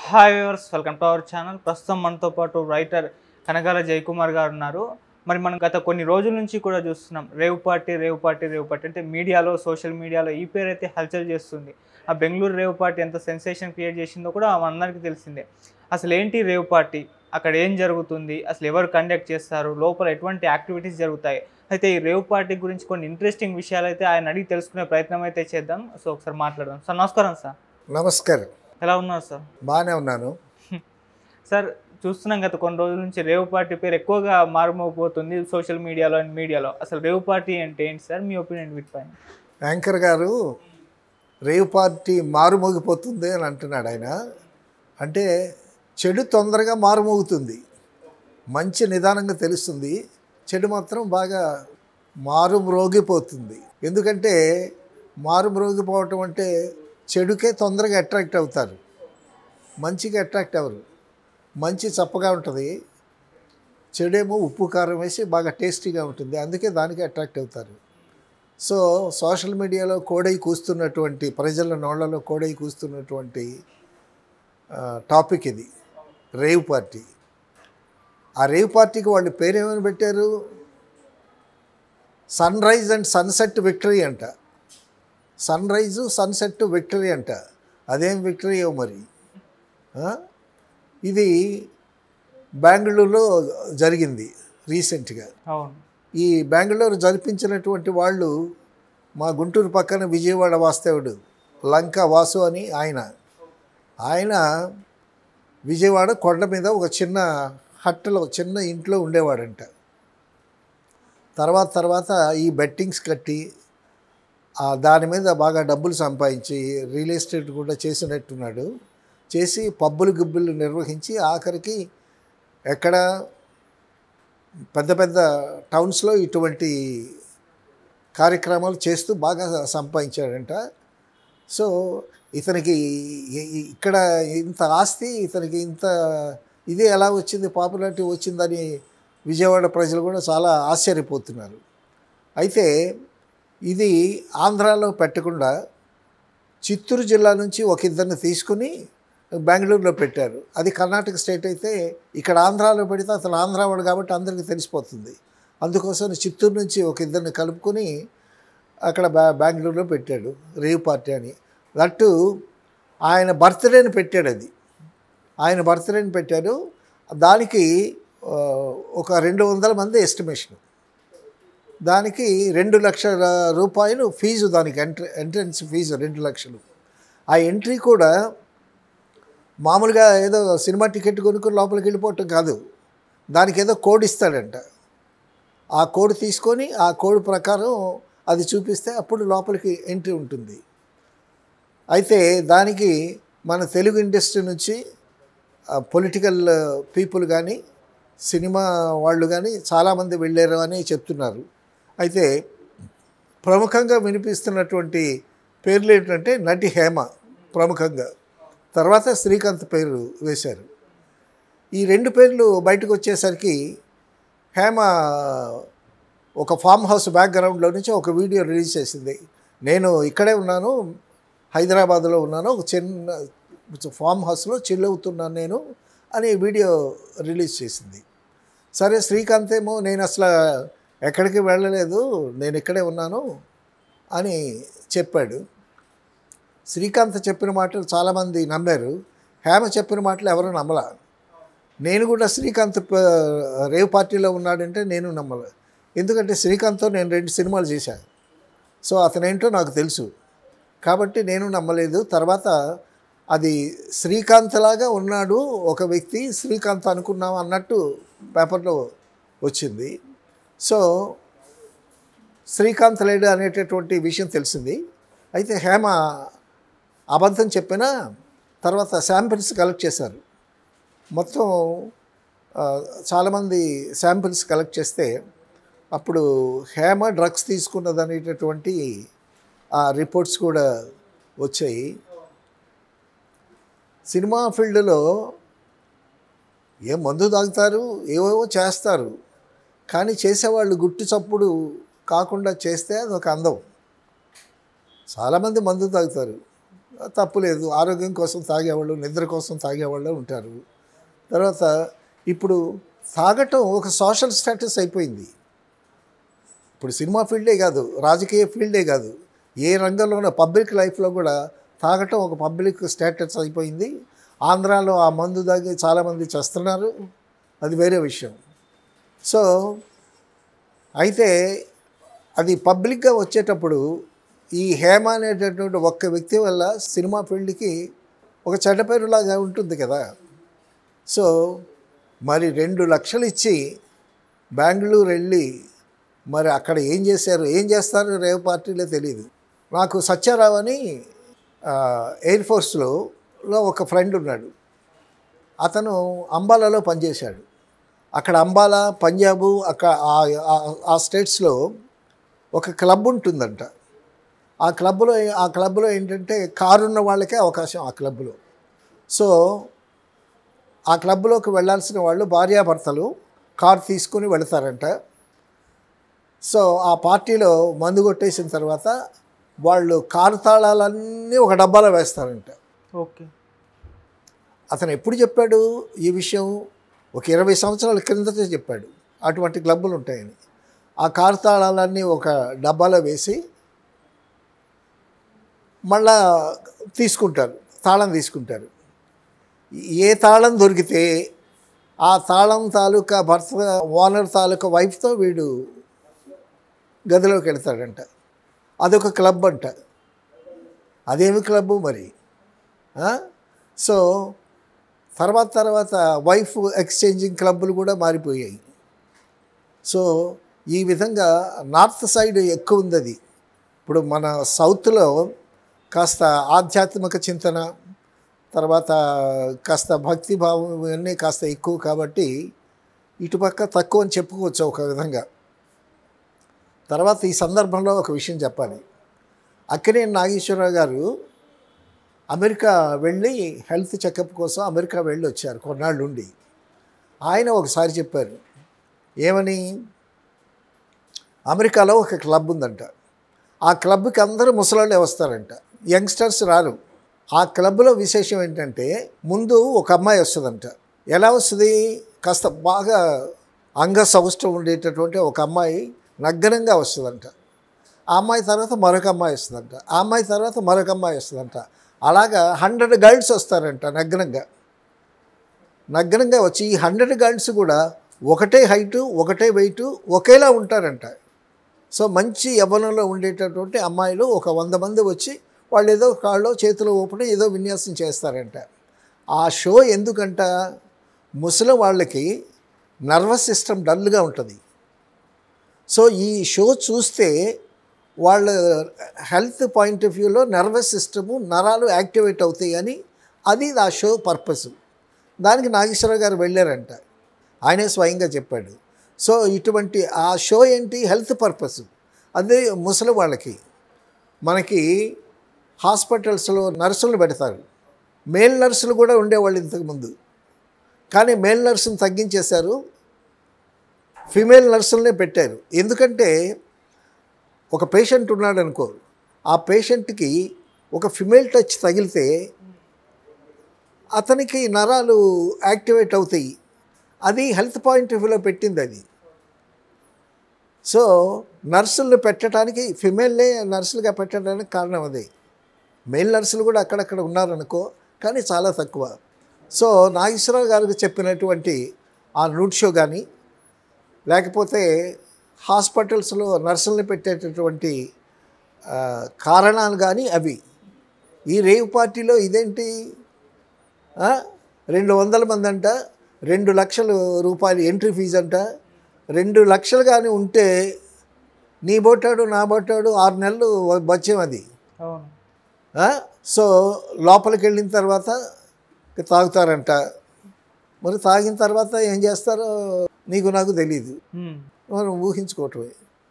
Hi viewers, welcome to our channel. ప్రస్తుతం మనతో పాటు రైటర్ కనగాల జయకుమార్ గారు ఉన్నారు. మరి మనం గత కొన్ని రోజుల నుంచి కూడా చూస్తున్నాం, రేవ్ పార్టీ అంటే మీడియాలో, సోషల్ మీడియాలో ఈ పేరు అయితే హల్చల్ చేస్తుంది. ఆ బెంగళూరు రేవ్ పార్టీ ఎంత సెన్సేషన్ క్రియేట్ చేసిందో కూడా మనందరికీ తెలిసిందే. అసలు ఏంటి రేవ్ పార్టీ, అక్కడ ఏం జరుగుతుంది, అసలు ఎవరు కండక్ట్ చేస్తారు, లోపల ఎటువంటి యాక్టివిటీస్ జరుగుతాయి? అయితే ఈ రేవ్ పార్టీ గురించి కొన్ని ఇంట్రెస్టింగ్ విషయాలు అయితే ఆయన అడిగి తెలుసుకునే ప్రయత్నం అయితే చేద్దాం. సో ఒకసారి మాట్లాడదాం. సార్ నమస్కారం. సార్ నమస్కారం. ఎలా ఉన్నారు సార్? బాగానే ఉన్నాను సార్. చూస్తున్నాం గత కొన్ని రోజుల నుంచి రేవ్ పార్టీ పేరు ఎక్కువగా మారుమోగిపోతుంది సోషల్ మీడియాలో అండ్ మీడియాలో. అసలు రేవ్ పార్టీ అంటే ఏంటి సార్, మీ ఒపీనియన్ వీటిపైన? యాంకర్ గారు రేవ్ పార్టీ మారుమోగిపోతుంది అని అంటున్నాడు ఆయన. అంటే చెడు తొందరగా మారుమోగుతుంది, మంచి నిదానంగా తెలుస్తుంది, చెడు మాత్రం బాగా మారుమ్రోగిపోతుంది. ఎందుకంటే మారుమ్రోగిపోవటం అంటే చెడుకే తొందరగా అట్రాక్ట్ అవుతారు, మంచిగా అట్రాక్ట్ అవ్వరు. మంచి చప్పగా ఉంటుంది, చెడేమో ఉప్పు కారం వేసి బాగా టేస్టీగా ఉంటుంది, అందుకే దానికి అట్రాక్ట్ అవుతారు. సో సోషల్ మీడియాలో కోడై కూస్తున్నటువంటి, ప్రజల నోళ్లలో కోడై కూస్తున్నటువంటి టాపిక్ ఇది, రేవ్ పార్టీ. ఆ రేవ్ పార్టీకి వాళ్ళు పేరేమని పెట్టారు? Sunrise and sunset victory అంట. సన్ రైజు సన్సెట్ విక్టరీ అంట. అదేం విక్టరీయో మరి. ఇది బెంగళూరులో జరిగింది రీసెంట్గా. ఈ బెంగళూరు జరిపించినటువంటి వాళ్ళు మా గుంటూరు పక్కన విజయవాడ వాస్తవుడు లంక వాసు అని ఆయన విజయవాడ కొండ మీద ఒక చిన్న హట్టలో, చిన్న ఇంట్లో ఉండేవాడంట. తర్వాత ఈ బెట్టింగ్స్ కట్టి దాని మీద బాగా డబ్బులు సంపాదించి రియల్ ఎస్టేట్ కూడా చేసినట్టున్నాడు. చేసి పబ్బులు గిబ్బులు నిర్వహించి ఆఖరికి ఎక్కడ పెద్ద పెద్ద టౌన్స్లో ఇటువంటి కార్యక్రమాలు చేస్తూ బాగా సంపాదించాడంట. సో ఇతనికి ఇక్కడ ఇంత ఆస్తి, ఇతనికి ఇంత ఇది ఎలా వచ్చింది, పాపులారిటీ వచ్చిందని విజయవాడ ప్రజలు కూడా చాలా ఆశ్చర్యపోతున్నారు. అయితే ఇది ఆంధ్రాలో పెట్టకుండా చిత్తూరు జిల్లా నుంచి ఒక ఇద్దరిని తీసుకుని బెంగళూరులో పెట్టారు. అది కర్ణాటక స్టేట్ అయితే ఇక్కడ ఆంధ్రాలో పెడితే అతను ఆంధ్రావాడు కాబట్టి అందరికీ తెలిసిపోతుంది. అందుకోసం చిత్తూరు నుంచి ఒక ఇద్దరిని కలుపుకొని అక్కడ బెంగళూరులో పెట్టాడు రేవ్ పార్టీ అని. దట్టు ఆయన బర్త్డేని పెట్టాడు. అది ఆయన బర్త్డేని పెట్టారు. దానికి ఒక 200 మంది ఎస్టిమేషన్. దానికి 2 లక్షల రూపాయలు ఫీజు, దానికి ఎంట్రన్స్ ఫీజు 2 లక్షలు. ఆ ఎంట్రీ కూడా మామూలుగా ఏదో సినిమా టికెట్ కొనుక్కొని లోపలికి వెళ్ళిపోవటం కాదు, దానికి ఏదో కోడ్ ఇస్తాడంట. ఆ కోడ్ తీసుకొని ఆ కోడ్ ప్రకారం అది చూపిస్తే అప్పుడు లోపలికి ఎంట్రీ ఉంటుంది. అయితే దానికి మన తెలుగు ఇండస్ట్రీ నుంచి పొలిటికల్ పీపుల్ కానీ, సినిమా వాళ్ళు కానీ చాలామంది వెళ్ళారు అని చెప్తున్నారు. అయితే ప్రముఖంగా వినిపిస్తున్నటువంటి పేర్లు ఏంటంటే నటి హేమ ప్రముఖంగా, తర్వాత శ్రీకాంత్ పేరు వేశారు. ఈ 2 పేర్లు బయటకు వచ్చేసరికి హేమ ఒక ఫామ్ హౌస్ బ్యాక్గ్రౌండ్లో నుంచి ఒక వీడియో రిలీజ్ చేసింది. నేను ఇక్కడే ఉన్నాను, హైదరాబాద్లో ఉన్నాను, ఒక చిన్న ఫామ్ హౌస్లో చిల్ అవుతున్నాను నేను అని వీడియో రిలీజ్ చేసింది. సరే, శ్రీకాంత్ ఏమో నేను అసలు ఎక్కడికి వెళ్ళలేదు, నేను ఇక్కడే ఉన్నాను అని చెప్పాడు. శ్రీకాంత్ చెప్పిన మాటలు చాలామంది నమ్మారు, హేమ చెప్పిన మాటలు ఎవరు నమ్మలా. నేను కూడా శ్రీకాంత్ రేవ్ పార్టీలో ఉన్నాడంటే నేను నమ్మలే. ఎందుకంటే శ్రీకాంత్తో నేను 2 సినిమాలు చేశాను. సో అతనేంటో నాకు తెలుసు కాబట్టి నేను నమ్మలేదు. తర్వాత అది శ్రీకాంత్ లాగా ఉన్నాడు ఒక వ్యక్తి, శ్రీకాంత్ అనుకున్నాం అన్నట్టు పేపర్లో వచ్చింది. సో శ్రీకాంత్ లేడు అనేటటువంటి విషయం తెలిసింది. అయితే హేమ అబద్ధం చెప్పినా తర్వాత శాంపిల్స్ కలెక్ట్ చేశారు. మొత్తం చాలామంది శాంపిల్స్ కలెక్ట్ చేస్తే అప్పుడు హేమ డ్రగ్స్ తీసుకున్నది అనేటటువంటి ఆ రిపోర్ట్స్ కూడా వచ్చాయి. సినిమా ఫీల్డ్లో మందు తాగుతారు, ఏవేవో చేస్తారు, కానీ చేసేవాళ్ళు గుట్టు చప్పుడు కాకుండా చేస్తే అదొక అందం. చాలామంది మందు తాగుతారు, తప్పులేదు. ఆరోగ్యం కోసం తాగేవాళ్ళు, నిద్ర కోసం తాగేవాళ్ళు ఉంటారు. తర్వాత ఇప్పుడు తాగటం ఒక సోషల్ స్టేటస్ అయిపోయింది. ఇప్పుడు సినిమా ఫీల్డే కాదు, రాజకీయ ఫీల్డే కాదు, ఏ రంగంలోనూ పబ్లిక్ లైఫ్లో కూడా తాగటం ఒక పబ్లిక్ స్టేటస్ అయిపోయింది. ఆంధ్రాలో ఆ మందు తాగి చాలామంది చేస్తున్నారు, అది వేరే విషయం. సో అయితే అది పబ్లిక్గా వచ్చేటప్పుడు ఈ హేమ అనేటటువంటి ఒక్క వ్యక్తి వల్ల సినిమా ఫీల్డ్కి ఒక చెడ్డ పేరులాగా ఉంటుంది కదా. సో మరి 2 లక్షలు ఇచ్చి బెంగళూరు వెళ్ళి మరి అక్కడ ఏం చేస్తారు రేవ్ పార్టీలో తెలియదు. నాకు సత్యారావు అని ఎయిర్ ఫోర్స్లో ఒక ఫ్రెండ్ ఉన్నాడు. అతను అంబాలాలో పనిచేశాడు. అక్కడ అంబాలా, పంజాబు, అక్కడ ఆ స్టేట్స్లో ఒక క్లబ్ ఉంటుందంట. ఆ క్లబ్లో ఏంటంటే కారు ఉన్న వాళ్ళకే అవకాశం ఆ క్లబ్లో. సో ఆ క్లబ్లోకి వెళ్ళాల్సిన వాళ్ళు భార్యాభర్తలు కారు తీసుకుని వెళతారంట. సో ఆ పార్టీలో మందు కొట్టేసిన తర్వాత వాళ్ళు కారు తాళాలన్నీ ఒక డబ్బాలో వేస్తారంట. ఓకే. అతను ఎప్పుడు చెప్పాడు ఈ విషయం? ఒక 20 సంవత్సరాల క్రిందటే చెప్పాడు అటువంటి క్లబ్బులు ఉంటాయని. ఆ కారు తాళాలన్నీ ఒక డబ్బాలో వేసి మళ్ళా తాళం తీసుకుంటారు. ఏ తాళం దొరికితే ఆ తాళం తాలూకా భర్త, ఓనర్ తాలూకా వైఫ్తో వీడు గదిలోకి వెళ్తాడంట. అదొక క్లబ్ అంట. అదేమి క్లబ్బు మరి? సో తర్వాత వైఫ్ ఎక్స్చేంజింగ్ క్లబ్బులు కూడా మారిపోయాయి. సో ఈ విధంగా నార్త్ సైడ్ ఎక్కువ ఉంది అది. ఇప్పుడు మన సౌత్లో కాస్త ఆధ్యాత్మిక చింతన, తర్వాత కాస్త భక్తిభావం ఇవన్నీ కాస్త ఎక్కువ కాబట్టి ఇటుపక్క తక్కువ అని చెప్పుకోవచ్చు ఒక విధంగా. తర్వాత ఈ సందర్భంలో ఒక విషయం చెప్పాలి. అక్కినేని నాగేశ్వరరావు గారు అమెరికా వెళ్ళి హెల్త్ చెకప్ కోసం అమెరికా వెళ్ళి వచ్చారు కొన్నాళ్ళు ఉండి. ఆయన ఒకసారి చెప్పారు ఏమని, అమెరికాలో ఒక క్లబ్ ఉందంట. ఆ క్లబ్కి అందరూ ముసలాళ్ళే వస్తారంట, యంగ్స్టర్స్ రారు. ఆ క్లబ్లో విశేషం ఏంటంటే ముందు ఒక అమ్మాయి వస్తుందంట. ఎలా వస్తుంది? కాస్త బాగా అంగ సౌష్ఠం ఉండేటటువంటి ఒక అమ్మాయి నగ్నంగా వస్తుందంట. ఆ అమ్మాయి తర్వాత మరొక అమ్మాయి వస్తుందంట. ఆ అమ్మాయి తర్వాత మరొక అమ్మాయి వస్తుందంట. అలాగా 100 గర్ల్స్ వస్తారంట నగ్నంగా వచ్చి ఈ 100 గర్ల్స్ కూడా ఒకటే హైటు, ఒకటే వెయిటు, ఒకేలా ఉంటారంట. సో మంచి యవ్వనంలో ఉండేటటువంటి అమ్మాయిలు ఒక 100 మంది వచ్చి వాళ్ళు ఏదో కాళ్ళలో చేతిలో ఊపడం ఏదో విన్యాసం చేస్తారంట. ఆ షో ఎందుకంట, ముసలి వాళ్ళకి నర్వస్ సిస్టమ్ డల్గా ఉంటుంది. సో ఈ షో చూస్తే వాళ్ళ హెల్త్ పాయింట్ ఆఫ్ వ్యూలో నర్వస్ సిస్టము, నరాలు యాక్టివేట్ అవుతాయి అని అది ఆ షో పర్పస్. దానికి నాగేశ్వరరావు గారు వెళ్ళారంట, ఆయనే స్వయంగా చెప్పాడు. సో ఇటువంటి ఆ షో ఏంటి, హెల్త్ పర్పస్. అదే ముసలి వాళ్ళకి మనకి హాస్పిటల్స్లో నర్సులు పెడతారు. మేల్ నర్సులు కూడా ఉండేవాళ్ళు ఇంతకుముందు, కానీ మేల్ నర్సును తగ్గించేశారు, ఫిమేల్ నర్సులనే పెట్టారు. ఎందుకంటే ఒక పేషెంట్ ఉన్నాడు అనుకో, ఆ పేషెంట్కి ఒక ఫిమేల్ టచ్ తగిలితే అతనికి నరాలు యాక్టివేట్ అవుతాయి. అది హెల్త్ పాయింట్ ఆఫ్ వ్యూలో పెట్టింది అది. సో నర్సులను పెట్టడానికి, ఫిమేల్నే నర్సులుగా పెట్టడానికి కారణం అదే. మేల్ నర్సులు కూడా అక్కడక్కడ ఉన్నారనుకో, కానీ చాలా తక్కువ. సో నాగేశ్వరరావు గారికి చెప్పినటువంటి ఆ నూట్ షో కానీ, లేకపోతే హాస్పిటల్స్లో నర్సుల్ని పెట్టేటటువంటి కారణాలు కానీ అవి. ఈ రేవ్ పార్టీలో ఇదేంటి, 200 మంది అంట, 2 లక్షల రూపాయలు ఎంట్రీ ఫీజు అంట. 2 లక్షలు కానీ ఉంటే నీ బొట్టాడు నా బొట్టాడు 6 నెలలు బత్యం అది. సో లోపలికి వెళ్ళిన తర్వాత తాగుతారంట. మరి తాగిన తర్వాత ఏం చేస్తారో నీకు నాకు తెలీదు, మనం ఊహించుకోవటమే.